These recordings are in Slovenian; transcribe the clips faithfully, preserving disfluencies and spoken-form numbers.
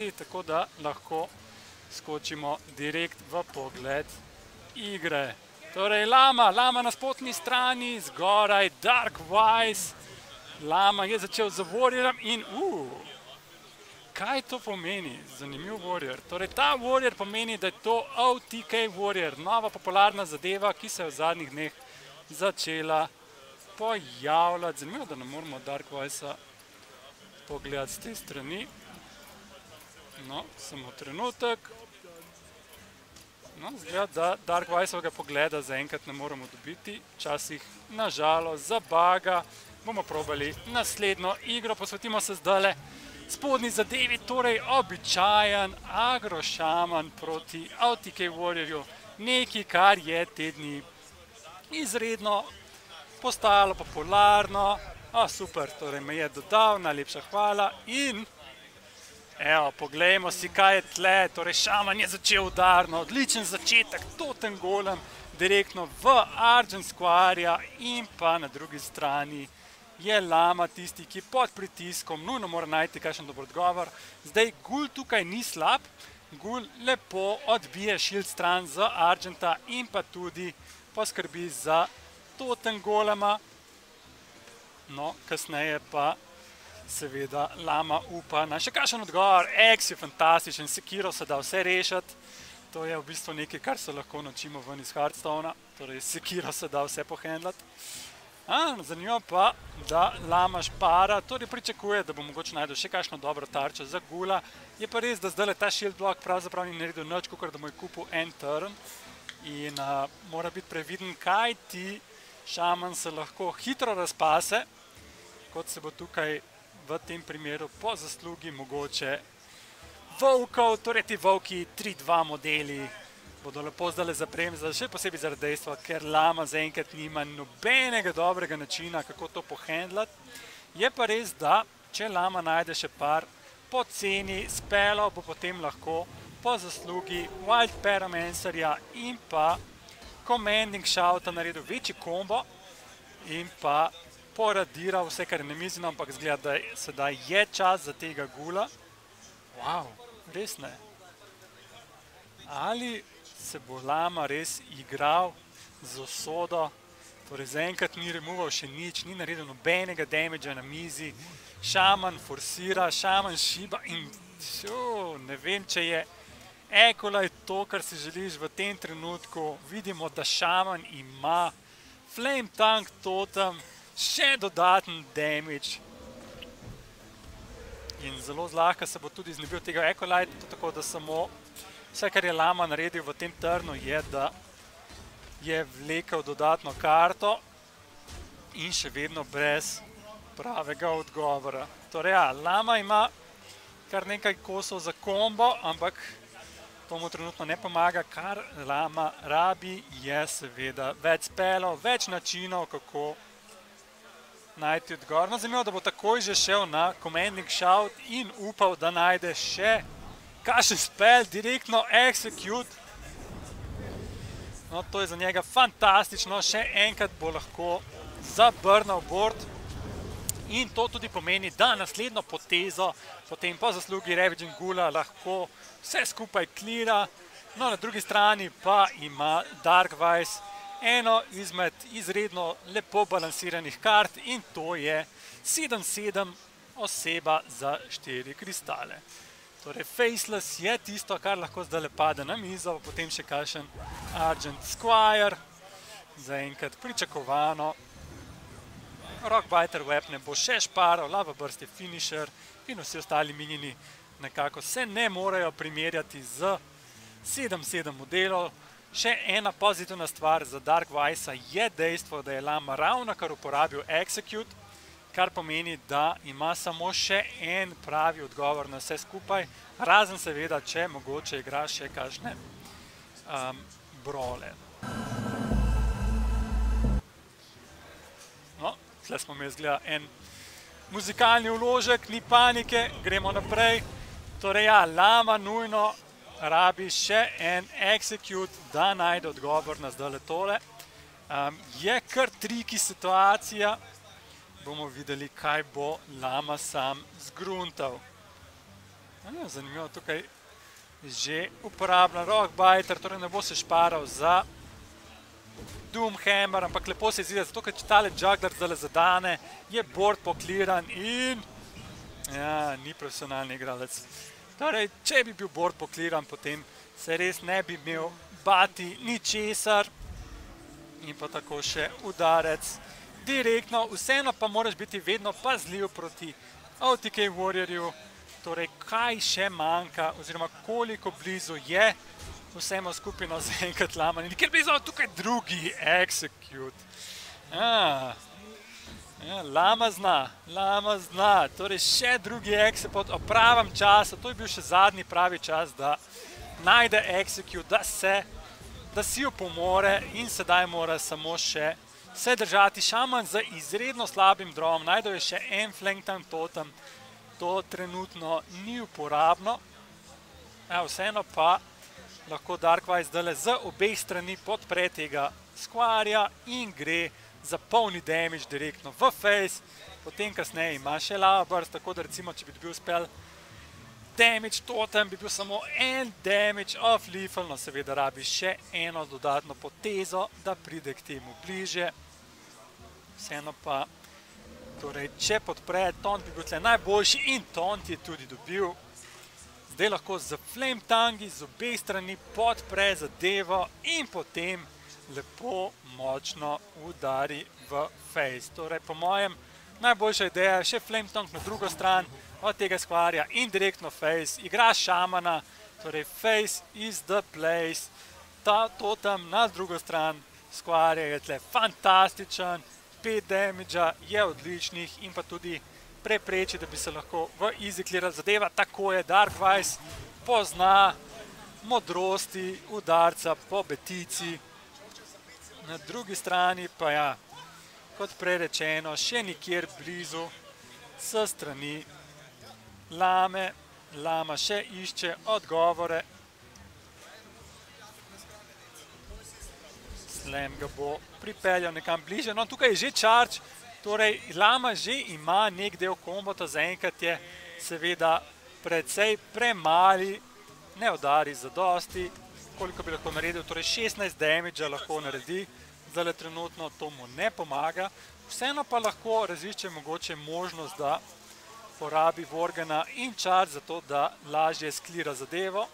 tako da lahko skočimo direkt v pogled igre. Torej, Lama, Lama na spodnji strani, zgoraj Darkwise. Lama je začel z Warriorem in uh, kaj to pomeni? Zanimiv Warrior. Torej, ta Warrior pomeni, da je to O T K Warrior, nova popularna zadeva, ki se je v zadnjih dneh začela pojavljati. Zanimivo, da ne moramo Darkwise-a pogledati z te strani. No, samo trenutek. No, zgleda, da Darkwise-ovega pogleda zaenkrat ne moramo dobiti. Včasih, nažalost, zabaga. Bomo probali naslednjo igro. Posvetimo se zdajle spodnji zadevi, torej običajen agro-šaman proti O T K Warriorju. Nekaj, kar je te dni izredno postajalo popularno. A, super, torej me je dodal, najlepša hvala. In evo, poglejmo si, kaj je tle. Torej, šaman je začel udarno, odličen začetek, totem golem, direktno v Argent Squire-ja in pa na drugi strani je Lama tisti, ki pod pritiskom nujno mora najti kakšen dober odgovor. Zdaj, Gul tukaj ni slab, Gul lepo odbije shield stran z Argenta in pa tudi poskrbi za totem golema. No, kasneje pa seveda Lama upa na še kakšen odgovor. X je fantastičen, Sekiro se da vse rešiti. To je v bistvu nekaj, kar se lahko naučimo ven iz Hearthstona. Torej, Sekiro se da vse pohendlati. Zanimivo pa, da Lama špara, torej pričakuje, da bo mogoče najdel še kakšno dobro tarčo za Gula. Je pa res, da zdaj ta shield block pravzaprav ni naredil nič, kakor da mu je kupil en turn. In uh, mora biti previden, kaj ti šaman se lahko hitro razpase, kot se bo tukaj v tem primeru po zaslugi mogoče volkov, torej ti volki tri dva modeli bodo lepo zdaj zapremzali, še posebej zaradi dejstva, ker Lama zaenkrat nima nobenega dobrega načina, kako to pohendlati. Je pa res, da če Lama najde še par poceni spelov, bo potem lahko po zaslugi Wild Pyromancerja in pa Commanding Shouta naredil večji kombo in pa poradiral vse, kar je na mizi, ampak zgleda, da sedaj je čas za tega Gula. Wow, res ne. Ali se bo Lama res igral z usodo, torej zaenkrat ni removal še nič, ni naredil nobenega damagea na mizi, šaman forsira, šaman šiba in šo, ne vem, če je Acolyte to, kar si želiš v tem trenutku. Vidimo, da šaman ima Flame Tank totem, še dodaten damage in zelo zlahka se bo tudi znebil tega Acolyte, tako da samo vse, kar je Lama naredil v tem turnu, je, da je vlekel dodatno karto in še vedno brez pravega odgovora. Torej, ja, Lama ima kar nekaj kosov za kombo, ampak to mu trenutno ne pomaga. Kar Lama rabi, je seveda več spelov, več načinov, kako najti odgovor. No, zanimivo, da bo takoj že šel na Commanding Shout in upal, da najde še kakšen spell, direktno execute. No, to je za njega fantastično, še enkrat bo lahko zabrnal board in to tudi pomeni, da naslednjo potezo potem po zaslugi Ravaging Gula lahko vse skupaj klira. No, na drugi strani pa ima Darkwise eno izmed izredno lepo balansiranih kart in to je sedem sedem oseba za štiri kristale. Torej, Faceless je tisto, kar lahko zdaj pade na mizo, potem še kakšen Argent Squire, zaenkrat pričakovano. Rockbiter Web ne bo še šparal, Lava Burst je finisher in vsi ostali minini nekako se ne morejo primerjati z sedem sedem modelov. Še ena pozitivna stvar za Darkwise je dejstvo, da je Lama ravnokar uporabil Execute, kar pomeni, da ima samo še en pravi odgovor na vse skupaj, razen seveda, če mogoče igra še kakšne um, brole. No, tle smo imeli zgleda en muzikalni vložek, ni panike, gremo naprej. Torej ja, Lama nujno rabi še en execute, da najde odgovor na zdajle tole. Um, je kar triki situacija, bomo videli, kaj bo Lama sam zgruntal. Zanimivo, tukaj že uporabljam Rockbiter, torej ne bo se šparal za Doomhammer, ampak lepo se izide, zato ker če tale juggler zdaj zadane, je board pokliran in ja, ni profesionalni igralec. Torej, če bi bil board pokliran, potem se res ne bi imel bati ničesar in pa tako še udarec direktno. Vseeno pa moraš biti vedno pazljiv proti O T K Warriorju, torej kaj še manjka oziroma koliko blizu je vsemo skupino zaenkrat Lama. Nikjer blizu tukaj drugi Execute. Ja, Lama zna, Lama zna, torej še drugi Execute ob pravem času, to je bil še zadnji pravi čas, da najde Execute, da se, da si jo pomore in sedaj mora samo še se držati. Šaman z izredno slabim drom, najdel je še en Flanktown Totem, to trenutno ni uporabno, ja, vseeno pa lahko Darkvice zdaj z obeh strani podpre tega Squarja in gre za polni damage direktno v face, potem kasneje ima še Lava Burst, tako da recimo, če bi dobil spell damage totem, bi bil samo en damage of lethal, no seveda rabi še eno dodatno potezo, da pride k temu bliže. Vseeno pa, torej, če podpre, Taunt bi bil tle najboljši in Taunt je tudi dobil. Zdaj lahko z Flametongi z obeh strani podpre zadevo in potem lepo močno udari v face. Torej, po mojem, najboljša ideja je še Flametong na drugo stran od tega Squarja in direktno face. Igra šamana, torej face is the place. Ta totem na drugo stran Squarja je tle fantastičen, pet damage-a je odličnih in pa tudi prepreči, da bi se lahko v easy clear zadeva. Tako je, Darkvice pozna modrosti udarca po betici. Na drugi strani pa ja, kot prerečeno, še nikjer blizu s strani Lame. Lama še išče odgovore. Slam ga bo pripeljal nekam bliže. No, tukaj je že charge. Torej, Lama že ima nek del kombota, zaenkrat je seveda precej premali, ne udari zadosti, koliko bi lahko naredil, torej šestnajst damage lahko naredi, zdaj trenutno to mu ne pomaga, vseeno pa lahko razišče mogoče možnost, da porabi Worgana in charge za to, da lažje sklira zadevo.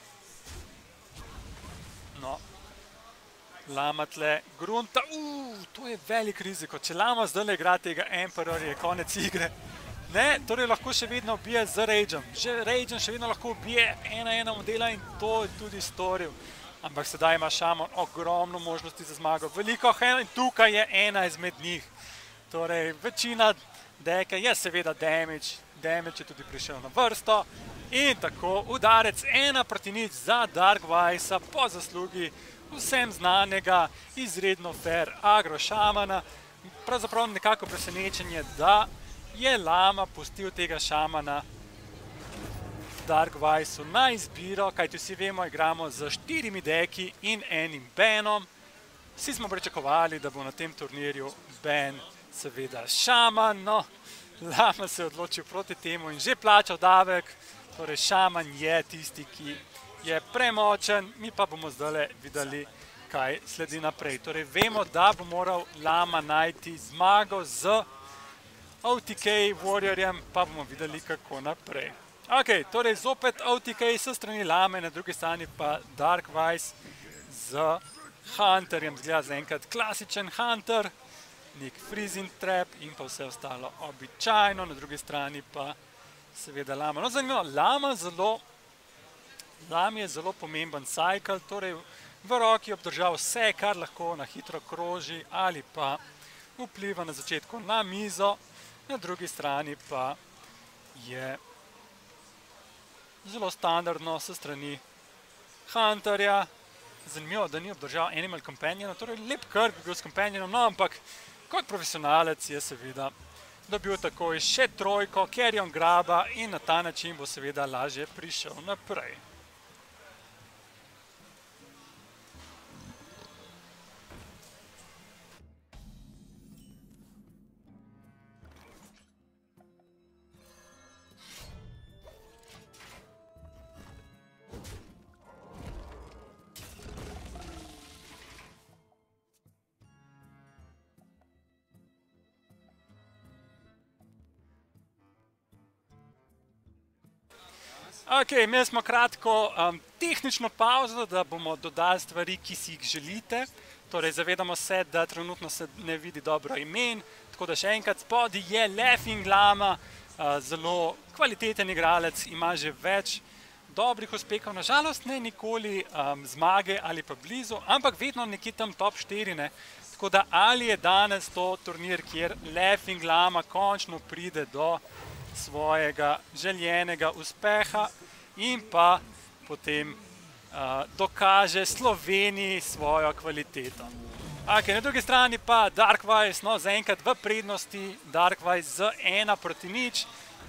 No. Lama tle grunta, uuu, to je velik riziko, če Lama zdaj igra tega Emperor, je konec igre. Ne, torej lahko še vedno ubije z Rage'em, že Rage'em še vedno lahko ubije ena ena modela in to je tudi storil. Ampak sedaj ima Šaman ogromno možnosti za zmago, veliko hand in tukaj je ena izmed njih. Torej, večina deke je seveda damage, damage je tudi prišel na vrsto in tako udarec ena proti nič za Darkvice po zaslugi vsem znanega, izredno fair agro šamana. Pravzaprav nekako presenečenje, da je Lama pustil tega šamana Darkvice-u na izbiro, kajti vsi vemo, igramo z štirimi deki in enim banom. Vsi smo pričakovali, da bo na tem turnirju ban seveda šaman, no, Lama se je odločil proti temu in že plačal davek, torej šaman je tisti, ki je premočen, mi pa bomo zdaj videli, kaj sledi naprej. Torej, vemo, da bo moral Lama najti zmago z O T K Warriorjem, pa bomo videli, kako naprej. Ok, torej zopet O T K s strani Lame, na drugi strani pa Darkvice z Hunterjem, zgleda zaenkrat klasičen Hunter, nek freezing trap in pa vse ostalo običajno, na drugi strani pa seveda Lama. No, zanimivo, Lama zelo Lami je zelo pomemben cycle, torej v roki obdržal vse, kar lahko na hitro kroži ali pa vpliva na začetku na mizo, na drugi strani pa je zelo standardno s strani Hunterja. Zanimivo, da ni obdržal Animal Companiona, torej lep krk bi bil s Companionom, no, ampak kot profesionalec je seveda dobil takoj še trojko, Carrion graba in na ta način bo seveda lažje prišel naprej. Ok, imeli smo kratko um, tehnično pauzo, da bomo dodali stvari, ki si jih želite. Torej, zavedamo se, da trenutno se ne vidi dobro imen, tako da še enkrat spodaj je Laughing Llama, uh, zelo kvaliteten igralec, ima že več dobrih uspehov, nažalost ne nikoli um, zmage ali pa blizu, ampak vedno nekje tam top štiri, ne. Tako da ali je danes to turnir, kjer Laughing Llama končno pride do svojega željenega uspeha in pa potem uh, dokaže Sloveniji svojo kvaliteto. Okay, na drugi strani pa Darkwise, no, zaenkrat v prednosti, Darkwise z ena proti nič,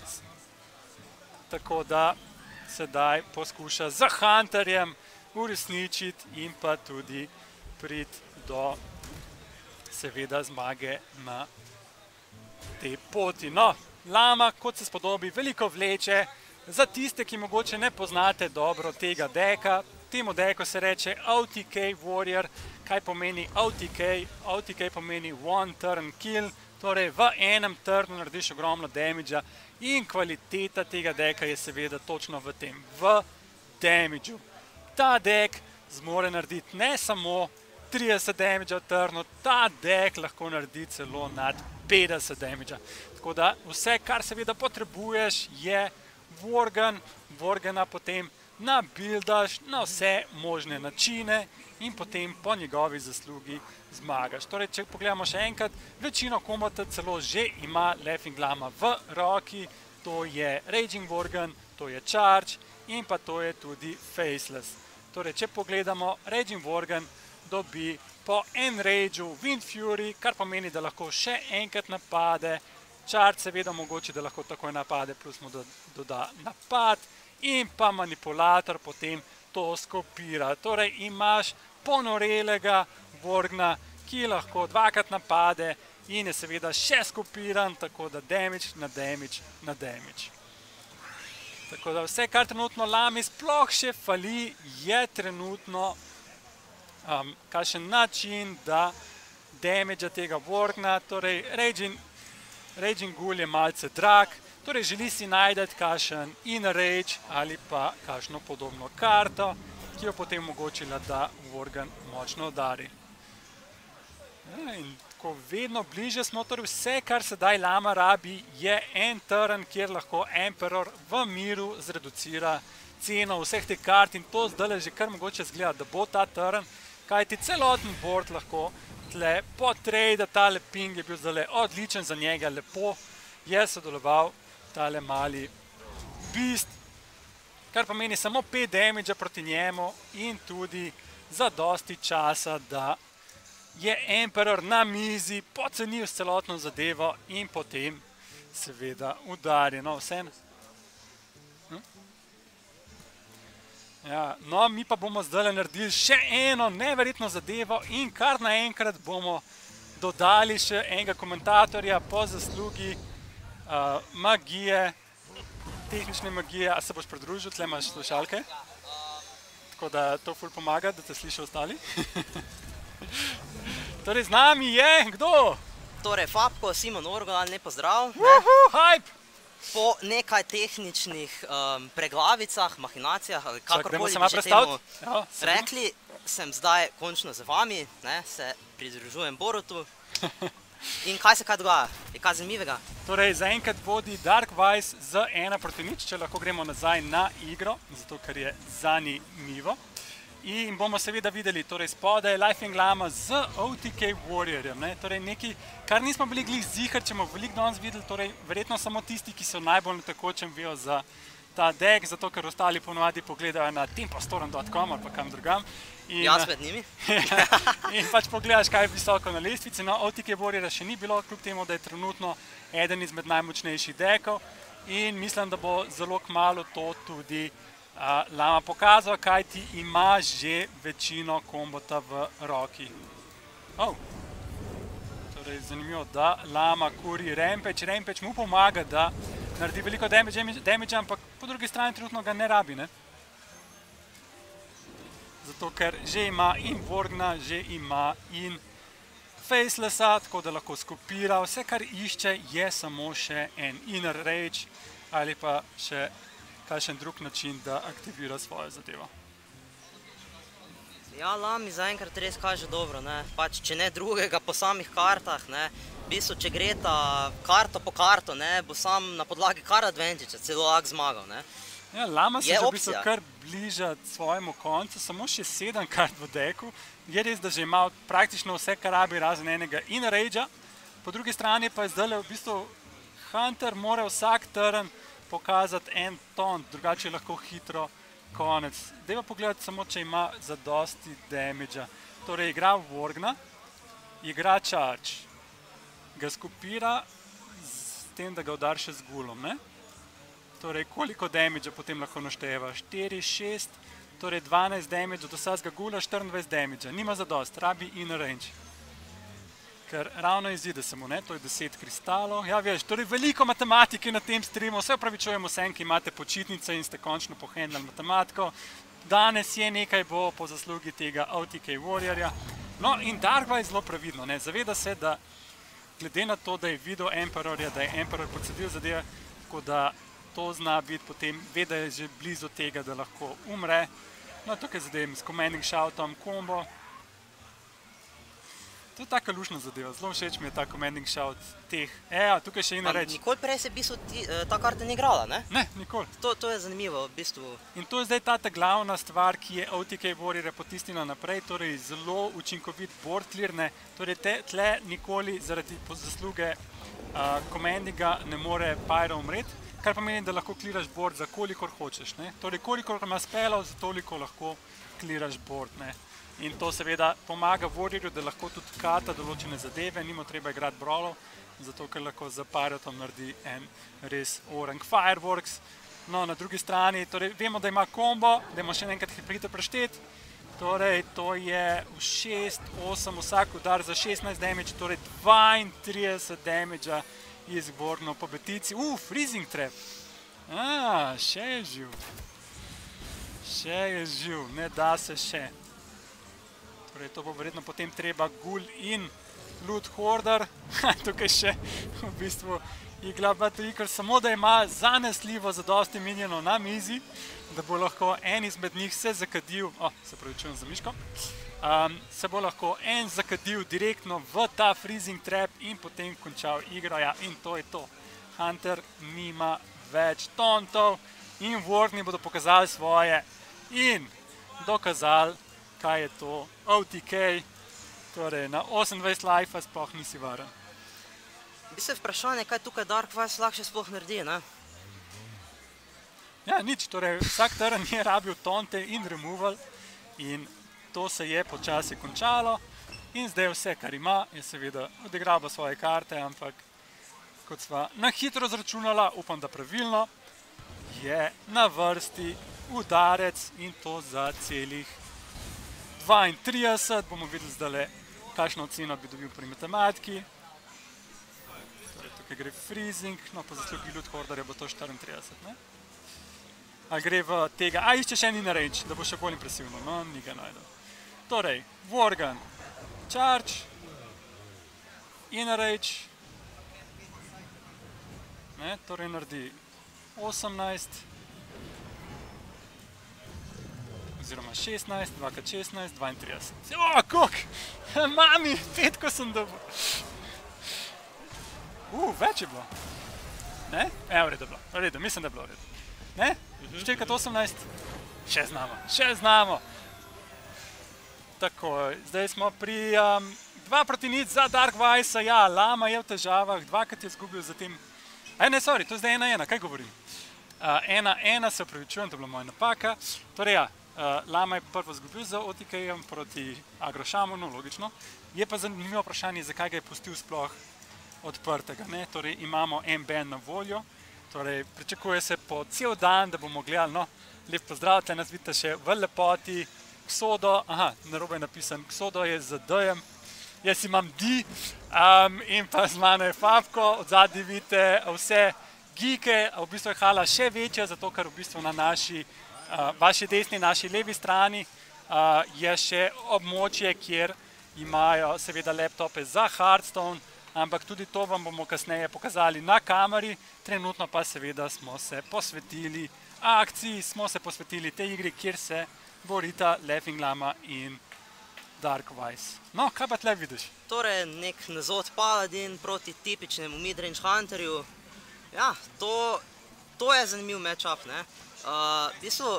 tako da sedaj poskuša z Hunterjem uresničiti in pa tudi priti do seveda zmage na tej poti. No, Llama, kot se spodobi, veliko vleče. Za tiste, ki mogoče ne poznate dobro tega deka, temu deku se reče O T K Warrior. Kaj pomeni O T K? O T K pomeni One Turn Kill, torej v enem turnu narediš ogromno damage-a in kvaliteta tega deka je seveda točno v tem, v damage-u. Ta dek zmore narediti ne samo trideset damage-a v turnu, ta dek lahko naredi celo nad petdeset damage-a. Tako da vse, kar seveda potrebuješ, je Worgen, Worgena potem nabildaš na vse možne načine in potem po njegovi zaslugi zmagaš. Torej, če pogledamo še enkrat, večino kombata celo že ima Laughing Llama v roki, to je Raging Worgen, to je Charge in pa to je tudi Faceless. Torej, če pogledamo, Raging Worgen dobi po Enrageu Wind Fury, kar pomeni, da lahko še enkrat napade. Charge seveda omogoči, da lahko takoj napade, plus mu doda napad in pa manipulator potem to skopira. Torej imaš ponorelega Worgna, ki lahko dvakrat napade in je seveda še skopiran, tako da damage na damage na damage. Tako da vse, kar trenutno Llami sploh še fali, je trenutno um, kakšen način, da damage tega Worgna, torej Raging Raging Ghoul je malce drag, torej želi si najdeti kakšen Inner Rage ali pa kakšno podobno karto, ki jo potem omogočila, da Worgen močno udari. Ja, in tako vedno bliže smo, torej vse, kar sedaj Llama rabi, je en turn, kjer lahko Emperor v miru zreducira ceno vseh teh kart in to zdaj že kar mogoče zgleda, da bo ta turn, kajti celoten board lahko tle potrade, tale ping je bil zdaj odličen za njega, lepo je sodeloval tale mali beast, kar pomeni samo pet damage proti njemu in tudi za dosti časa, da je Emperor na mizi, pocenil s celotno zadevo in potem seveda udari. No, vse. Hm? Ja, no, mi pa bomo zdaj naredili še eno neverjetno zadevo in kar naenkrat bomo dodali še enega komentatorja po zaslugi uh, magije, tehnične magije. A se boš pridružil, tle imaš slušalke? Tako da to ful pomaga, da te sliši ostali. Torej, z nami je, kdo? Torej, Fabko, Simon Orgolan, lep pozdrav. Uhu, hype! Po nekaj tehničnih um, preglavicah, mahinacijah ali kakorkoli bi že temu ja, rekli, sem zdaj končno z vami, ne, se pridružujem Borutu. In kaj se kaj dogaja? Je kaj zanimivega? Torej, zaenkrat vodi Darkwise z ena proti nič, če lahko gremo nazaj na igro, zato ker je zanimivo. In bomo seveda videli, torej spodaj Laughing Llama z O T K Warriorjem, ne, torej nekaj, kar nismo bili glih zihar, če bomo veliko danes videli, torej verjetno samo tisti, ki so najbolj na tekočem vejo za ta deck, zato ker ostali ponovadi pogledajo na tempostoren dot com ali pa kam drugam. In, jaz med njimi. In pač pogledaš, kaj je visoko na lestvici. No, O T K Warriora še ni bilo, kljub temu, da je trenutno eden izmed najmočnejših deckov in mislim, da bo zelo kmalu to tudi Uh, Llama pokazal, kaj ti ima že večino kombota v roki. Oh. Torej, zanimivo, da Llama kuri Rampage. Rampage mu pomaga, da naredi veliko damage, ampak po drugi strani trenutno ga ne rabi, ne? Zato, ker že ima in Worgna, že ima in Facelessa, tako da lahko skopira. Vse, kar išče, je samo še en Inner Rage ali pa še kakšen drug način, da aktivira svojo zadevo. Ja, Lami zaenkrat res kaže dobro, ne. Pač, če ne drugega po samih kartah, ne. V bistvu, če gre ta karto po karto, ne, bo sam na podlagi kar advantage celo lahko zmagal, ne. Ja, Lama se Je že v bistvu opcija. kar bliža svojemu koncu, samo še sedem kart v deku. Je res, da že ima praktično vse, kar rabi, razen enega in ragea. Po drugi strani pa je zdaj v bistvu Hunter mora vsak turn pokazati en ton, drugače je lahko hitro konec. Dajva pogledati samo, če ima zadosti damage-a. Torej, igra Worgna, igra Charge, ga skupira s tem, da ga udar še z gulom, ne? Torej, koliko damage-a potem lahko našteva? štiri, šest, torej dvanajst damage od vsakega gula, štiriindvajset damage-a. Nima zadost, rabi in range. Ker ravno izide se mu, ne? To je deset kristalov. Ja, veš, torej veliko matematike na tem streamu. Vse opravičujem vsem, ki imate počitnice in ste končno pohendali matematiko. Danes je nekaj bo po zaslugi tega O T K Warriorja. No, in Darkva je zelo previdno, ne? Zaveda se, da glede na to, da je videl Emperorja, da je Emperor podsedil zadeve, tako da to zna biti potem, ve, da je že blizu tega, da lahko umre. No, tukaj zadevam s commanding shoutom, combo. To je taka lušna zadeva, zelo všeč mi je ta commanding shout teh. Eja, tukaj še ena reč. Nikoli prej se v bistvu ti, ta karta ni igrala, ne? Ne, nikoli. To, to je zanimivo, v bistvu. In to je zdaj ta ta glavna stvar, ki je O T K Warrior potisnila naprej, torej zelo učinkovit board clear, ne. Torej te, tle nikoli zaradi zasluge uh, commandinga ne more Pyro umreti, kar pomeni, da lahko kliraš board za kolikor hočeš, ne. Torej kolikor ima spellov, za toliko lahko kliraš board, ne. In to seveda pomaga Warriorju, da lahko tudi kata določene zadeve, nimo treba igrati brawlov, zato ker lahko za Pyrotom naredi en res orang fireworks. No, na drugi strani, torej vemo, da ima kombo, dajmo še enkrat hitro prešteti. Torej, to je v šest, osem, vsak udar za šestnajst damage, torej dvaintrideset damage-a iz Worgnov po betici. Uf, freezing trap. A, še je živ. Še je živ, ne da se še. Torej, to bo verjetno potem treba gul in loot hoarder. Tukaj še v bistvu igla battery, ker samo da ima zanesljivo zadosti minionov na mizi, da bo lahko en izmed njih se zakadil, o, se pravičujem za miško, um, se bo lahko en zakadil direktno v ta freezing trap in potem končal igro, ja, in to je to. Hunter nima več tauntov in Worgni bodo pokazali svoje in dokazali, kaj je to O T K, torej na osemindvajset life-a sploh nisi varen. Bi se vprašanje, kaj tukaj Darkvice lahko še sploh naredi, ne? Ja, nič, torej vsak turn je rabil taunte in removal in to se je počasi končalo in zdaj vse, kar ima, je seveda odigral svoje karte, ampak kot sva na hitro zračunala, upam, da pravilno, je na vrsti udarec in to za celih dvaintrideset, bomo videli zdaj, kakšno oceno bi dobil pri matematiki. Torej, tukaj gre freezing, no po zaslugi loot hoarderja bo to štiriintrideset, ne? Ali gre v tega, a išče še en in range, da bo še bolj impresivno, no, ni ga najdel. Torej, Worgen, charge, in range, ne, torej naredi osemnajst, oziroma šestnajst, dva krat šestnajst, dvaintrideset. O, koliko? Mami, petko sem dobil. Uh, več je bilo. Ne? E, v redu je bilo. V redu, mislim, da je bilo v redu. Ne? štiri krat osemnajst. Še znamo, še znamo. Tako, zdaj smo pri um, dva proti nič za Darkvice-a. Ja, Lama je v težavah, dvakrat je izgubil za tem. Aj, ne, sorry, to je zdaj ena ena, kaj govorim? Uh, ena ena, se opravičujem, to je bila moja napaka. Torej, ja. Uh, Lama je prvo izgubil za O T K-jem proti Agrošamonu, logično. Je pa zanimivo vprašanje, zakaj ga je pustil sploh odprtega, ne? Torej, imamo en ban na voljo, torej, pričakuje se po cel dan, da bomo gledali, no, lep pozdrav, tle nas vidite še v lepoti, Xodo, aha, narobe je napisan, Xodo je z D-jem, jaz imam D, um, in pa z mano je Fabko, od zadnji vidite vse geeke, v bistvu je hala še večja, zato ker v bistvu na naši Uh, vaši desni, naši levi strani uh, je še območje, kjer imajo seveda laptope za Hearthstone, ampak tudi to vam bomo kasneje pokazali na kameri, trenutno pa seveda smo se posvetili akciji smo se posvetili tej igri, kjer se borita Laughing Llama in Dark Vice. No, kaj pa tle vidiš? Torej, nek Nezod Paladin proti tipičnemu midrange hunterju. Ja, to, to je zanimiv matchup, ne. Uh, v bistvu...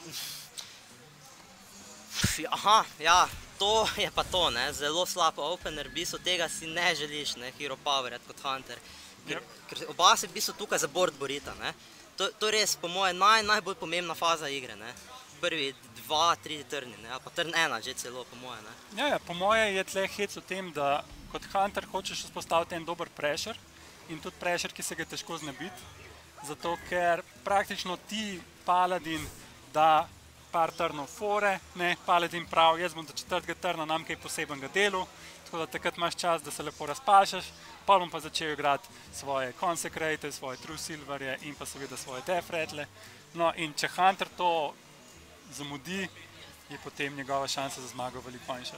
Aha, ja, to je pa to, ne, zelo slab opener, v bistvu tega si ne želiš, ne, hero powerjat kot hunter. Ker, yep. ker oba se v bistvu tukaj za board borita, ne. To, to je res, po moje, naj, najbolj pomembna faza igre, ne. Prvi dva, tri trni, ne, ali pa trn ena že celo, po moje, ne. Ja, ja, po moje je tle hec v tem, da kot hunter hočeš vzpostaviti en dober pressure in tudi pressure, ki se ga težko znebiti, zato ker praktično ti paladin da par trnov fore, ne, paladin prav, jaz bom do četrtega trna nam kaj posebenega delu, tako da takrat imaš čas, da se lepo razpašaš, pa bom pa začel igrati svoje Consecrate, svoje True Silverje in pa seveda svoje Death Rattle. No, in če hunter to zamudi, je potem njegova šansa za zmago veliko manjša.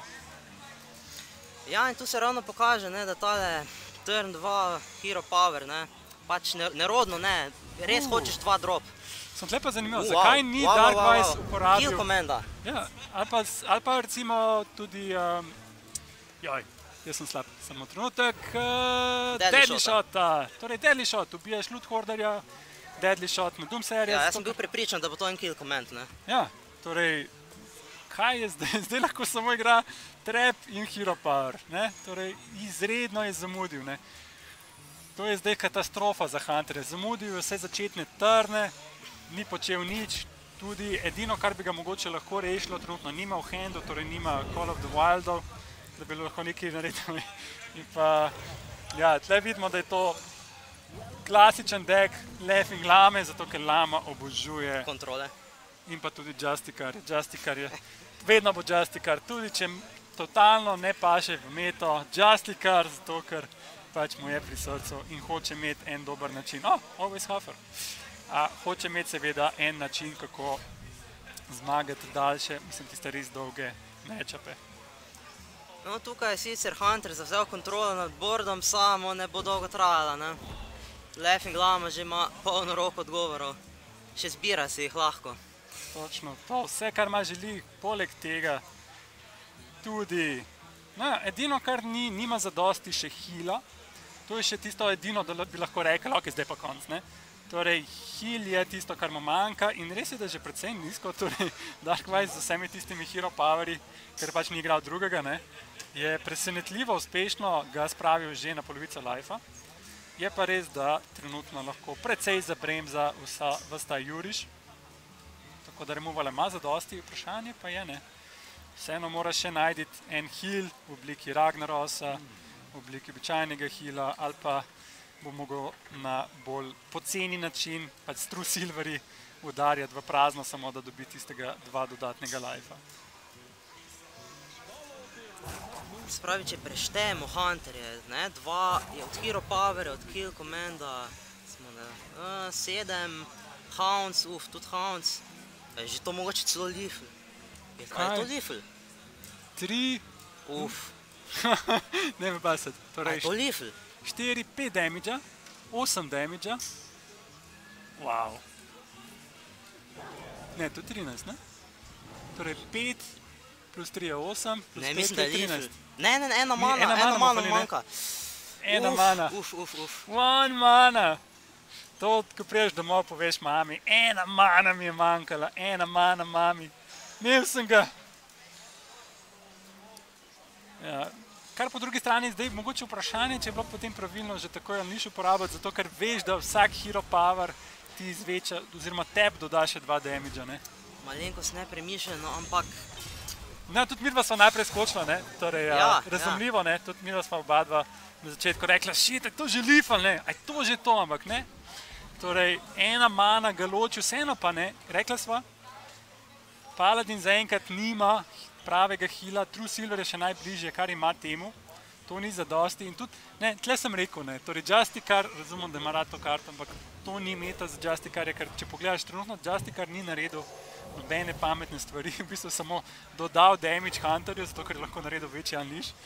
Ja, in tu se ravno pokaže, ne, da tale turn dva hero power, ne, pač nerodno, ne, res uh. hočeš dva drop. Sem tle pa zanimivo, Uh, zakaj wow, ni wow, Dark wow, Vice wow. uporabil... Kill komenda. Ja, ali pa, ali pa recimo tudi... Um, joj, jaz sem slab, samo trenutek... Uh, Deadly Deadly shota. Shota. Torej Deadly Shot, ubiješ Loot Hoarderja, Deadly Shot na Doom serije. Ja, jaz sem bil prepričan, da bo to en kill command, ne. Ja, torej... Kaj je zdaj? Zdaj lahko samo igra Trap in Hero Power, ne? Torej, izredno je zamudil, ne. To je zdaj katastrofa za hunterje. Zamudil je vse začetne trne, ni počel nič, tudi edino, kar bi ga mogoče lahko rešilo, trenutno nima v handu, torej nima Call of the Wildov, da bi lahko nekaj naredil. In pa, ja, tle vidimo, da je to klasičen deck Laughing Llame, zato ker Llama obožuje Kontrole. in pa tudi Justicar. Justicar je, vedno bo Justicar, tudi če totalno ne paše v meto, Justicar, zato ker pač mu je pri srcu in hoče imeti en dober način. Oh, always Huffer. A hoče imeti seveda en način, kako zmagati daljše, mislim, tiste res dolge matchupe. No, tukaj je sicer hunter zavzel kontrolo nad boardom, samo ne bo dolgo trajala, ne. Laughing Llama že ima polno roko odgovorov, še zbira si jih lahko. Točno to, vse, kar ima želi, poleg tega tudi, no, edino, kar ni, nima zadosti še heala, to je še tisto edino, da bi lahko rekel, ok, zdaj pa konc, ne. Torej, heal je tisto, kar mu manjka in res je, da je že precej nizko, torej Dark Vice z vsemi tistimi hero powerji, ker pač ni igral drugega, ne, je presenetljivo uspešno ga spravil že na polovico lifea. Je pa res, da trenutno lahko precej zabremza vsa, ves ta juriš, tako da removala ima zadosti, vprašanje pa je, ne. Vseeno mora še najti en heal v obliki Ragnarosa, v obliki običajnega heala, ali pa bo mogel na bolj poceni način, pač s True Silverji, udarjati v prazno, samo da dobi tistega dva dodatnega lifea. Spravi, če preštejemo hunterje, ne, dva je od hero powerja, od kill commanda, smo ne, uh, sedem, hounds, uf, tudi hounds, je že to mogoče celo lifl. Je, kaj je to lifl? Tri, uf. ne me basati, torej je to lifl? štiri, pet damage-a, osem damage-a, wow. Ne, to je trinajst, ne? Torej pet plus tri je osem, plus pet je trinajst. Ne, ne, ena mana, ena mana manjka. Ena mana. Uf, uf, uf. One mana. To, ko priješ domov, poveš mami, ena mana mi je manjkala, ena mana mami. Imel sem ga. Ja. Kar po drugi strani zdaj mogoče vprašanje, če je bilo potem pravilno že takoj niš uporabiti, zato ker veš, da vsak hero power ti izveča, oziroma tebi doda še dva damage-a, ne? Malenkost nepremišljeno, ampak... No, tudi midva sva najprej skočila, ne? Torej, ja, razumljivo, ja. ne? Tudi midva sva oba dva na začetku rekla, shit, je to že lifal, ne? Aj to že to, ampak ne? Torej, ena mana ga loči, vseeno pa ne, rekla sva, Paladin zaenkrat nima pravega heala, True Silver je še najbližje, kar ima temu, to ni zadosti in tudi, ne, tle sem rekel, ne, torej Justicar, razumem, da ima rad to karto, ampak to ni meta za Justicarja, ker če pogledaš trenutno, Justicar ni naredil nobene pametne stvari, v bistvu samo dodal damage hunterju, zato ker je lahko naredil večji unleash,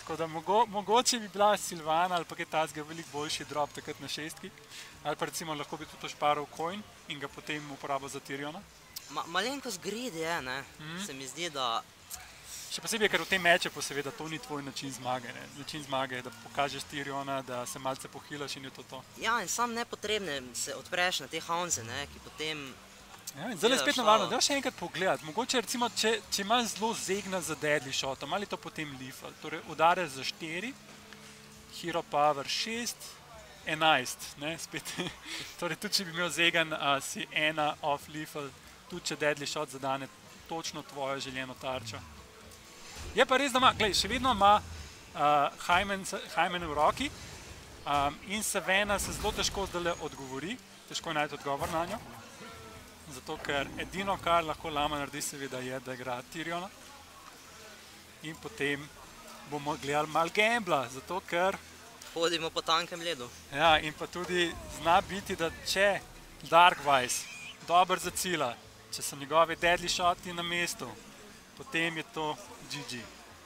Tako da mogo, mogoče bi bila Silvana ali pa kaj tazga veliko boljši drop takrat na šestki. Ali pa recimo lahko bi tudi šparal coin in ga potem uporabil za Tyriona. Ma, malenkost greed je, ne. Mm. Se mi zdi, da... Še posebej, ker v tem matchupu seveda to ni tvoj način zmage. Ne. Način zmage je, da pokažeš Tyriona, da se malce pohilaš in je to to. Ja, in sam nepotrebne se odpreš na te hounse, ne, ki potem... Ja, zdaj je spet navarno, da še enkrat pogledati. Mogoče recimo, če, če imaš zelo zegna za deadly shotom, ali to potem lethal. Torej udare za štiri, hero power šest, enajst, ne, spet. Torej tudi če bi imel zegan, uh, si ena off lethal, tudi če deadly shot zadane točno tvojo željeno tarčo. Je pa res, da ima, glej, še vedno ima uh, Hymen v roki um, in Savannah se zelo težko zdaj odgovori, težko je najti odgovor na njo. Zato, ker edino, kar lahko Lama naredi, seveda je, da igra Tyriona. In potem bomo gledali malo gambla, zato ker... Hodimo po tankem ledu. Ja, in pa tudi zna biti, da če Darkvice dober zacila, če so njegovi deadly shoti na mestu, potem je to G G.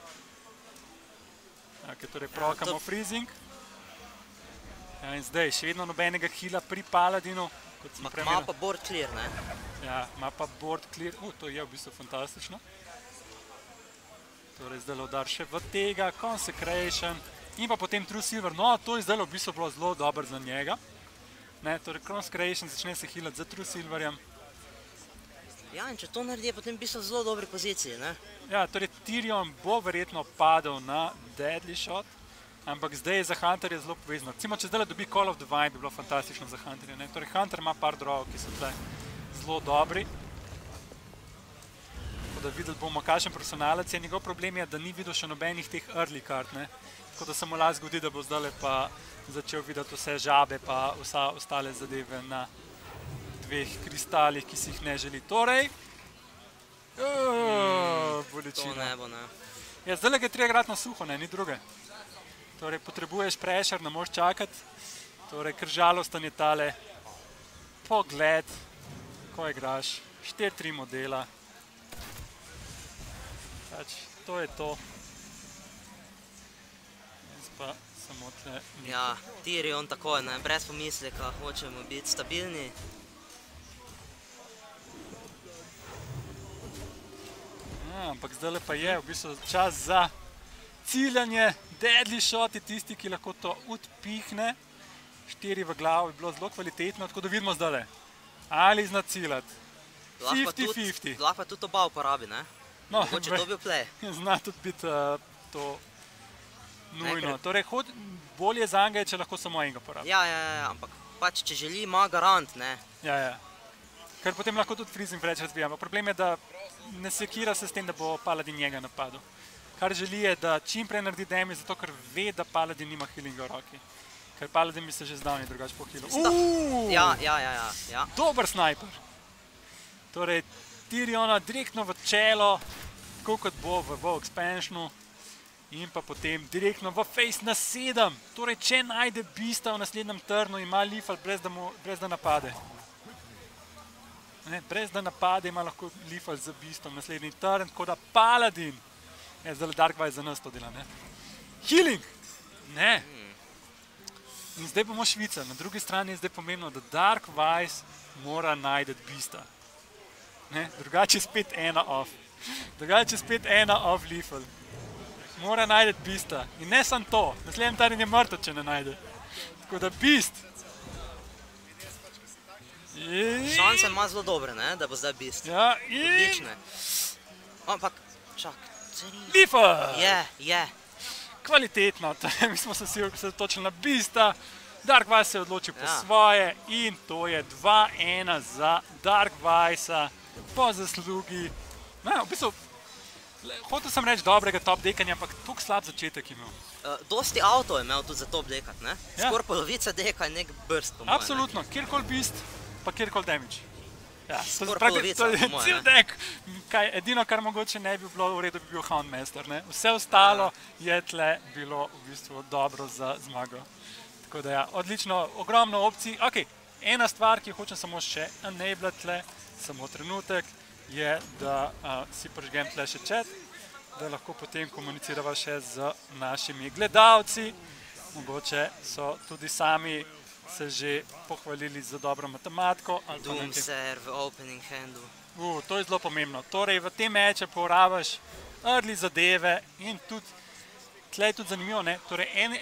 Okay, torej prokamo ja, to... freezing. Ja, in zdaj, še vedno nobenega heala pri Paladinu. Ma pa board clear, ne? Ja, ima pa board clear. Uh, to je v bistvu fantastično. Torej, zdaj udar še v tega, Consecration in pa potem True Silver. No, to je zdaj v bistvu bilo zelo dobro za njega. Ne, torej, Consecration začne se healati za True Silverjem. Ja, in če to naredi, je potem v bistvu v zelo dobri poziciji, ne? Ja, torej, Tyrion bo verjetno padel na deadly shot. Ampak zdaj za Hunter je zelo povezano. Recimo, če zdaj dobi Call of Divine, bi bilo fantastično za Hunterja. Torej, Hunter ima par drovov, ki so tle zelo dobri. Tako da videli bomo, kakšen profesionalec je. Njegov problem je, da ni videl še nobenih teh early kart. Tako da se mu lahko zgodi, da bo zdaj pa začel videti vse žabe pa vsa ostale zadeve na dveh kristalih, ki si jih ne želi. Torej, bolečina. To ne bo, ne. Ja, zdaj ga je treba igrati na suho, ne, ni druge. Torej, potrebuješ pressure, ne moraš čakati. Torej, ker žalosten je tale pogled, ko igraš. štiri tri modela. Pač, to je to. Jaz pa samo tle... Ja, Tyrion takoj, ne, brez pomisleka, hočemo biti stabilni. Ja, ampak zdaj pa je v bistvu čas za ciljanje. Deadly shot je tisti, ki lahko to odpihne. Štiri v glavo je bilo zelo kvalitetno, tako da vidimo zdaj. Ali zna ciljati. fifty fifty. Lahko pa tudi oba uporabi, ne? No, mogoče to bil play. Zna tudi biti uh, to nujno. Torej, hod, bolje za njega je, če lahko samo enega uporabi. Ja, ja, ja, ampak pač, če želi, ima garant, ne? Ja, ja. Ker potem lahko tudi freezing preveč razvija. Ampak problem je, da ne sekira se s tem, da bo Paladin njega napadel. Kar želi je, da čim prej naredi damage, zato ker ve, da Paladin nima healinga v roki. Ker Paladin bi se že zdavni drugače pohilil. Uuuu! Ja, ja, ja, ja. Dober sniper! Torej, Tyriona direktno v čelo, tako kot bo v WoW Expansionu, in pa potem direktno v face na sedem. Torej, če najde Beasta v naslednjem turnu, ima lethal brez da, mu, brez da napade. Ne, brez da napade ima lahko lethal z Beastom v naslednji turn, tako da Paladin. Ja, zdaj Darkvice za nas to dela, ne? Healing! Ne! In zdaj bomo Švica. Na drugi strani je zdaj pomembno, da Darkvice mora najdeti Beasta. Ne? Drugače je spet ena off. Drugače je spet ena off lethal. Mora najdeti Beasta. In ne samo to. Naslednji taren je mrtev, če ne najde. Tako da Beast. Šanse ima zelo dobre, ne? Da bo zdaj Beast. Ja, in... Odlične. Ampak, čak. Lethal! Je, je. Kvalitetno, mi smo se vsi osredotočili na Beasta, Darkvice se je odločil po svoje in to je dva ena za Darkvice po zaslugi. Ne, v bistvu, hotel sem reči dobrega top dekanja, ampak toliko slab začetek imel. Dosti avto je imel tudi za top dekat, ne? Skor polovica deka je nek burst, po moje. Absolutno, kjerkoli Beast, pa kjerkoli damage. Ja, skor polovica, po moje. Cel dek, edino, kar mogoče ne bi bilo v redu, bi bil Houndmaster, ne? Vse ostalo je tle bilo v bistvu dobro za zmago. Tako da ja, odlično, ogromno opcij. Ok, ena stvar, ki hočem samo še enablet tle, samo trenutek, je, da si prižgem tle še chat. da lahko potem komunicirava še z našimi gledalci. Mogoče so tudi sami se že pohvalili za dobro matematiko. Doomsayer v opening handu. Uh, to je zelo pomembno. Torej, v tem meče porabiš early zadeve in tudi, tle je tudi zanimivo, ne? Torej, en,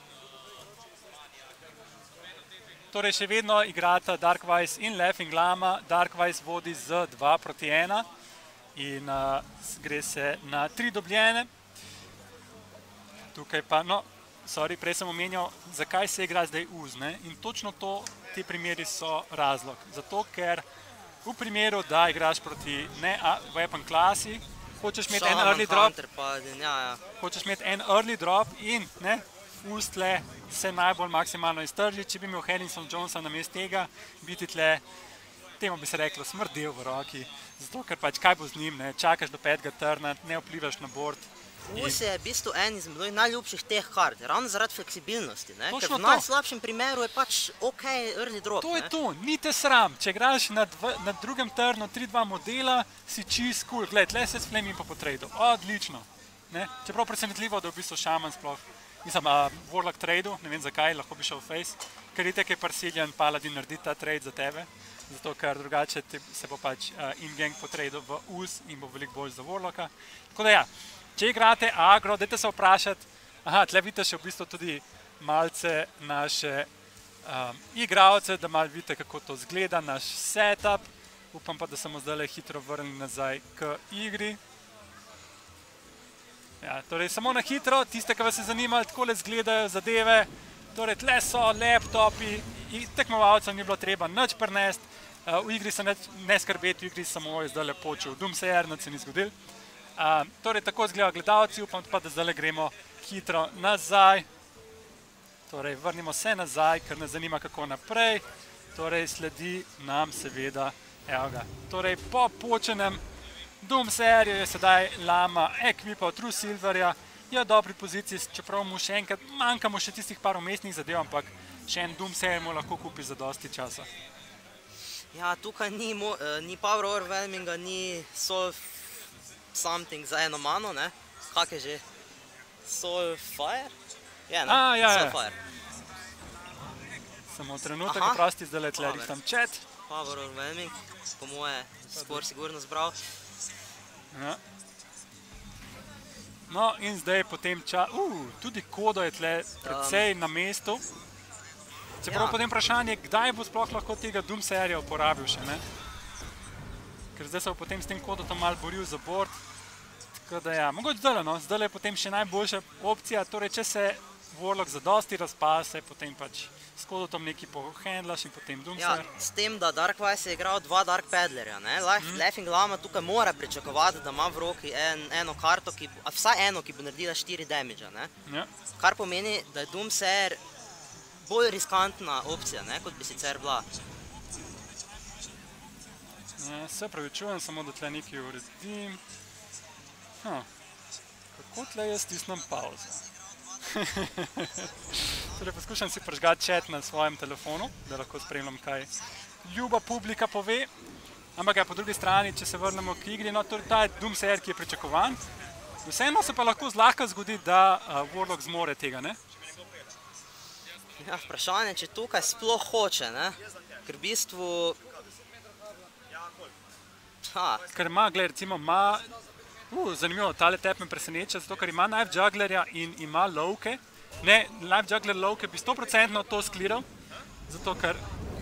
torej, še vedno igrata Darkvice in Laughing Llama. Darkvice vodi z dva proti ena in uh, gre se na tri dobljene. Tukaj pa, no, sorry, prej sem omenjal, zakaj se igra zdaj U Z, ne? In točno to, ti primeri so razlog. Zato, ker v primeru, da igraš proti ne weapon klasi, hočeš imeti en early drop, ja, ja. hočeš imeti en early drop in ne, U Z tle se najbolj maksimalno iztrži. Če bi imel Harrison Jonesa namesto tega, biti tle, temu bi se reklo, smrdel v roki, zato ker pač kaj bo z njim, ne, čakaš do petega turna, ne vplivaš na board. U Z je v bistvu en izmed mojih najljubših teh kart, ravno zaradi fleksibilnosti, ne? Ker Točno v to. najslabšem primeru je pač ok early drop, To je ne? to, ni te sram. Če igraš na, dv, na drugem turnu tri dva modela, si čist cool. Gled, tle se s Flaming pa po tradu. Odlično. Ne? Čeprav presenetljivo, da v bistvu Shaman sploh, mislim, uh, Warlock tradu, ne vem zakaj, lahko bi šel v face, ker itek je Parcelian Paladin naredi ta trade za tebe, zato ker drugače te, se bo pač uh, in-gang potradil v U Z in bo veliko bolj za Warlocka. Tako da ja, če igrate agro, dajte se vprašati, aha, tle vidite še v bistvu tudi malce naše um, igralce, da malo vidite, kako to zgleda, naš setup. Upam pa, da smo zdaj hitro vrnili nazaj k igri. Ja, torej, samo na hitro, tiste, ki vas je zanimalo, takole zgledajo zadeve. Torej, tle so laptopi, tekmovalcem ni bilo treba nič prinesti. Uh, v igri se ne, ne skrbeti, v igri samo je zdaj počel Doomsayer, nič se ni zgodil. Uh, torej, tako izgledajo gledalci, upam pa, da zdaj gremo hitro nazaj. Torej, vrnimo se nazaj, ker nas zanima, kako naprej. Torej, sledi nam seveda, evo ga. Torej, po počenem Doomsayerju je sedaj Llama ekvipal True Silverja, je v dobri poziciji, čeprav mu še enkrat manjkamo še tistih par umestnih zadev, ampak še en Doomsayer mu lahko kupi za dosti časa. Ja, tukaj ni, mo, uh, ni power overwhelminga, ni soul something za eno mano, ne? Kak je že? Soul fire? Je, ne? A, ja, Soul ja. fire. Samo trenutek, Aha. oprosti, zdaj le tle rihtam chat. Power overwhelming, po moje skor sigurno zbral. Ja. No, in zdaj potem ča... Uh, tudi Kodo je tle precej na mestu. Čeprav Ja. potem vprašanje, kdaj bo sploh lahko tega Doomsayerja uporabil še, ne? Ker zdaj se bo potem s tem Kodotom malo boril za board. Tako da ja, mogoče zdaj, no, zdaj je potem še najboljša opcija, torej če se Warlock zadosti razpase, potem pač s Kodotom nekaj pohandlaš in potem Ja, Doomsayer. s tem, da Darkvice je igral dva Dark Peddlerja, ne? Mm. Laughing Llama tukaj mora pričakovati, da ima v roki en, eno karto, ki, a vsaj eno, ki bo naredila štiri damage, ne? Ja. Kar pomeni, da je Doomsayer bolj riskantna opcija, ne, kot bi sicer bila. Ja, se pravičujem, samo da tle nekaj uredim. Huh. Kako tle jaz stisnem pauzo? Torej, poskušam si prižgati chat na svojem telefonu, da lahko spremljam, kaj ljuba publika pove. Ampak ja, po drugi strani, če se vrnemo k igri, no, torej ta je Doomsayer, ki je pričakovan. Vseeno se pa lahko zlahka zgodi, da uh, Warlock zmore tega, ne? Ja, vprašanje, če tukaj sploh hoče, ne? Ker v bistvu... Ha, Ker ima, gled, recimo, ima... Uh, zanimivo, tale tep me preseneča, zato ker ima Knife Jugglerja in ima lovke. Ne, Knife Juggler lovke bi sto procentno to skliral, zato ker...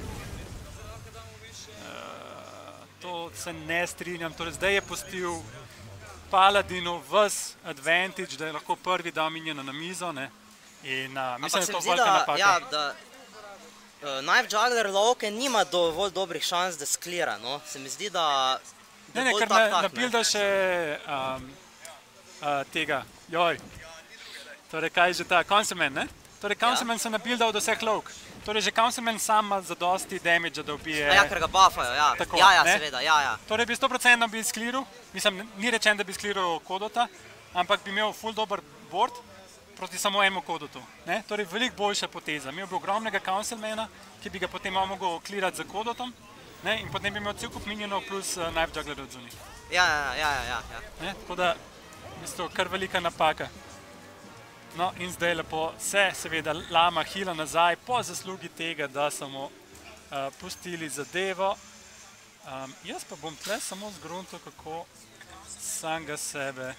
Uh, to se ne strinjam, torej zdaj je pustil Paladinu ves advantage, da je lahko prvi dal miniona na mizo, ne? In uh, mislim, da je to velika napaka. Ja, da uh, Knife Juggler lovke nima dovolj dobrih šans, da sklira, no. Se mi zdi, da... Ne, ne, ker napilda še um, uh, tega, joj, torej kaj je že ta, Councilman, ne? Torej Councilman se napilda od vseh lovk. Torej že Councilman sam ima zadosti damage, da ubije... Ja, ker ga buffajo, ja. Tako, ja, ja, ne? seveda, ja, ja. Torej bi sto procentno bi skliral, mislim, ni rečen, da bi skliral Kodota, ampak bi imel ful dober board proti samo enemu Kodotu, ne? Torej veliko boljša poteza. Imel bi ogromnega Councilmana, ki bi ga potem mogel klirati za Kodotom, ne? In potem bi imel cel kup minionov plus uh, Knife Juggler od zunaj. Ja, ja, ja, ja, ja. Ne? Tako da, bistvu kar velika napaka. No, in zdaj lepo se seveda Lama hila nazaj po zaslugi tega, da so mu uh, pustili zadevo. Um, jaz pa bom tle samo zgruntil, kako samega sebe,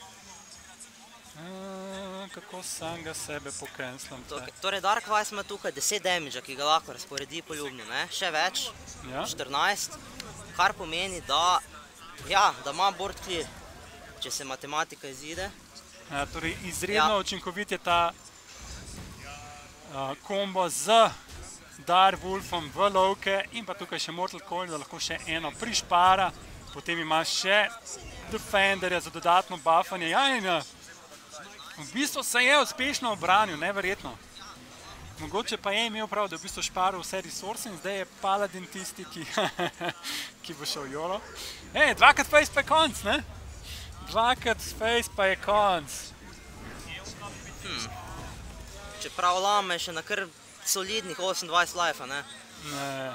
uh, kako samega sebe pokanslam tle. Torej Darkvice ima tukaj deset damage-a, ki ga lahko razporedi poljubno, ne? Še več, Ja. štirinajst, kar pomeni, da, ja, da ima board clear, če se matematika izide. Ja, torej izredno Ja. učinkovit je ta uh, kombo z Direwolfom v lovke in pa tukaj še Mortal Coil, da lahko še eno prišpara. Potem ima še Defenderja za dodatno buffanje. Ja, in uh, v bistvu se je uspešno obranil, neverjetno. Mogoče pa je imel prav, da je v bistvu šparil vse resurse in zdaj je Paladin tisti, ki, ki bo šel jolo. Ej, dvakrat face pa je konc, ne? Dvakrat face pa je konc. Hmm. Čeprav Lama je še na kar solidnih osemindvajset life-a, ne? Ne.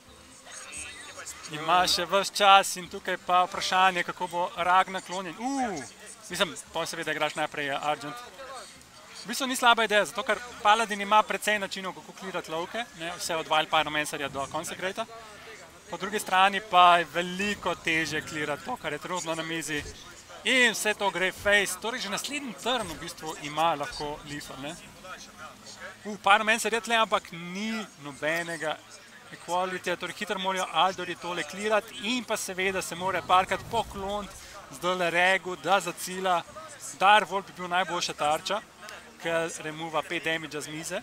Ima še ves čas in tukaj pa vprašanje, kako bo Rag naklonjen. Uuu, mislim, pa seveda igraš najprej Argent. V bistvu ni slaba ideja, zato ker Paladin ima precej načinov, kako klirati lovke, ne, vse od Wild Pyromancerja do Consecrata. Po drugi strani pa je veliko težje klirati to, kar je trenutno na mizi. In vse to gre face, torej že naslednji turn v bistvu ima lahko Leafa, ne. Uh, Pyromancer je tle, ampak ni nobenega equalityja, torej hitro morajo Aldori tole klirati in pa seveda se mora parkrat pokloniti zdajle Regu, da zacila. Direwolf bi bil najboljša tarča, ker remova pet damage-a z mize.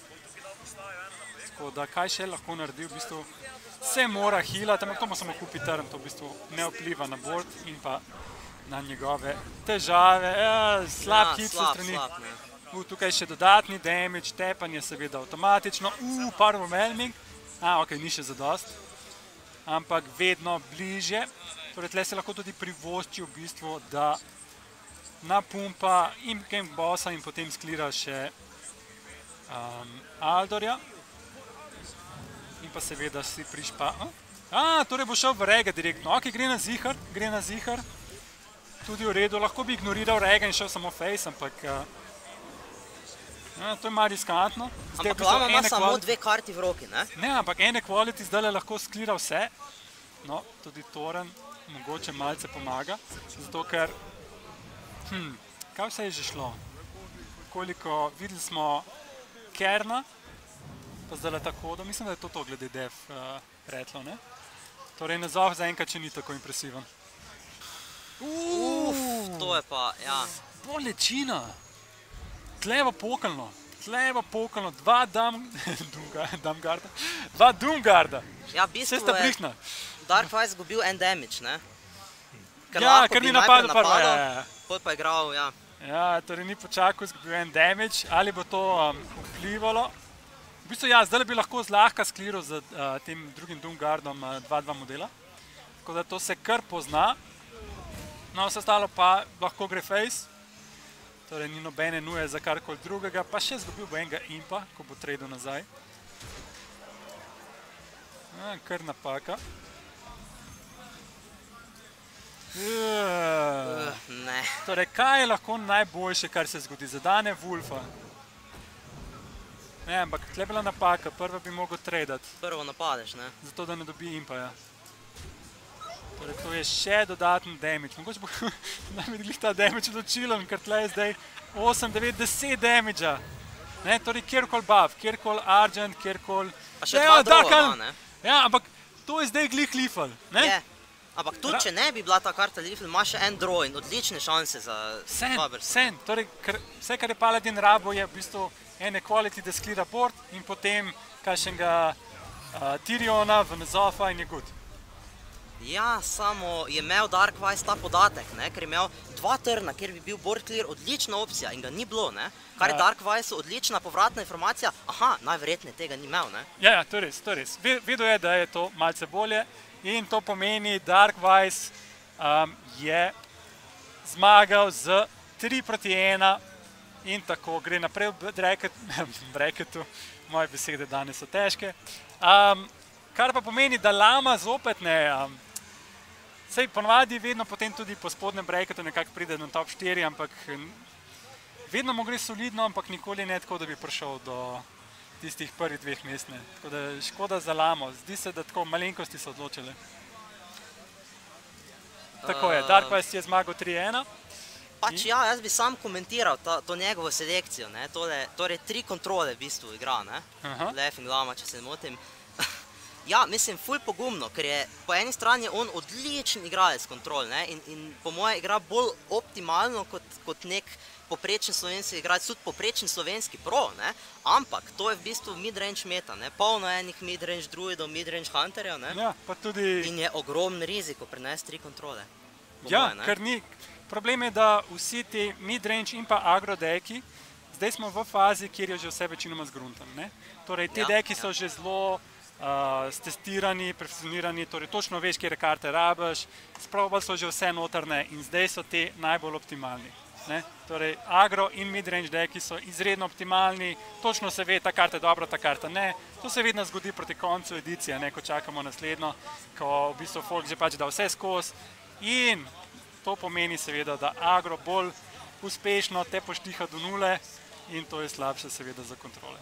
Tako da kaj še lahko naredi, v bistvu se mora healati, ampak to mu samo kupi turn, to v bistvu ne vpliva na board in pa na njegove težave. Ja, slab hit se strani. Uh, tukaj še dodatni damage, tepanje seveda avtomatično. Uh, par overwhelming. A, ok, ni še zadost. Ampak vedno bliže. Torej, tle se lahko tudi privošči v bistvu, da napumpa in game bossa in potem sklira še um, Aldorja. In pa seveda si prišpa... A, torej bo šel v Rega direktno. Ok, gre na zihar, gre na zihar. Tudi v redu, lahko bi ignoriral Rega in šel samo face, ampak... Uh, ja, to je malo riskantno. Zdaj, ampak Lama ima samo dve karti v roki, ne? Ne, ampak ene quality zdaj lahko sklira vse. No, tudi Toren mogoče malce pomaga, zato ker... Hm, kaj vse je že šlo? Koliko, videli smo Kerna, pa zdaj tako, da mislim, da je to to glede def uh, retlo, ne? Torej, nazov zaenkrat še ni tako impresiven. Uf, to je pa, ja. Bolečina. Tlevo pokalno, tlevo pokalno, dva Doomguarda, dva Doomguarda. Ja, v bistvu je Darkvice zgubil en damage, ne? Ja, ker ni napadel prva, ja, ja. Potem pa je igral, ja. Ja, torej ni počakal, zgubil en damage, ali bo to um, vplivalo. V bistvu, ja, zdaj bi lahko zlahka skliral z uh, tem drugim Doomguardom uh, dva dva modela. Tako da to se kar pozna. No, vse ostalo pa lahko gre face. Torej, ni nobene nuje za karkoli drugega, pa še zgubil bo enega impa, ko bo tradil nazaj. Ja, kar napaka. Uh, ne. Torej, kaj je lahko najboljše, kar se zgodi? Zadane Wolfa. Ne, ampak tle bila napaka, prva bi mogel tradati. Prvo napadeš, ne? Zato, da ne dobi impa, ja. Torej, to je še dodaten damage. Mogoče bo najbolj glih ta damage odločilen, ker tle je zdaj osem, devet, deset damage-a. Ne, torej, kjerkoli buff, kjerkoli Argent, kjerkoli... Pa še dva drova ima, ne? Ja, ampak to je zdaj glih lifal, ne? Je. Ampak tudi, če ne bi bila ta karta lifal, ima še en draw in odlične šanse za... Sen, sen. Torej, vse, kar je Paladin rabo, je v bistvu ene quality, da sklira board in potem kakšnega Tyriona v Nazofa in je good. Ja, samo je imel Darkvice ta podatek, ne, ker je imel dva turna, kjer bi bil board clear odlična opcija in ga ni bilo, ne. Kar je Darkvice odlična povratna informacija, aha, najverjetneje tega ni imel, ne. Ja, ja, to je res, to je res. Vedel je, da je to malce bolje in to pomeni, Darkvice um, je zmagal z tri proti ena in tako gre naprej v bracketu, moje besede danes so težke. Um, kar pa pomeni, da Lama zopet ne... Um, Sej ponovadi vedno potem tudi po spodnem breakatu nekako pride na top štiri, ampak vedno mu gre solidno, ampak nikoli ne tako, da bi prišel do tistih prvih dveh mest. Ne. Tako da škoda za Lamo. Zdi se, da tako malenkosti so odločile. Tako je, Dark West je zmagal tri ena. Pač ja, jaz bi sam komentiral ta, to njegovo selekcijo, ne, tole, torej tri kontrole v bistvu igra, ne, Lef in Lama, če se ne motim. Ja, mislim, ful pogumno, ker je po eni strani on odličen igralec kontrol, ne, in, in po moje igra bolj optimalno kot, kot nek poprečen slovenski igralec, tudi poprečen slovenski pro, ne, ampak to je v bistvu midrange meta, ne, polno enih midrange druidov, midrange hunterjev, ne, ja, pa tudi... in je ogromen riziko prinesti tri kontrole. Ja, moje, ker ni... Problem je, da vsi ti midrange in pa agro deki, zdaj smo v fazi, kjer je že vse večinoma zgruntan, ne. Torej, te ja, deki so ja. že zelo uh, stestirani, perfekcionirani, torej točno veš, kjer karte rabiš, sprobali so že vse notrne in zdaj so te najbolj optimalni. Ne? Torej, agro in midrange deki so izredno optimalni, točno se ve, ta karta je dobra, ta karta ne. To se vedno zgodi proti koncu edicije, ne? Ko čakamo naslednjo, ko v bistvu folk že pač da vse skozi. In to pomeni seveda, da agro bolj uspešno te poštiha do nule in to je slabše seveda za kontrole.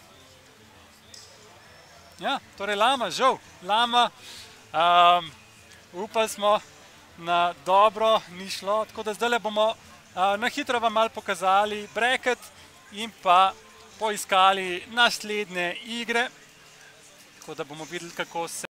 Ja, torej Lama, žal, Lama, um, upali smo na dobro, ni šlo, tako da zdaj bomo uh, na hitro vam malo pokazali bracket in pa poiskali naslednje igre, tako da bomo videli, kako se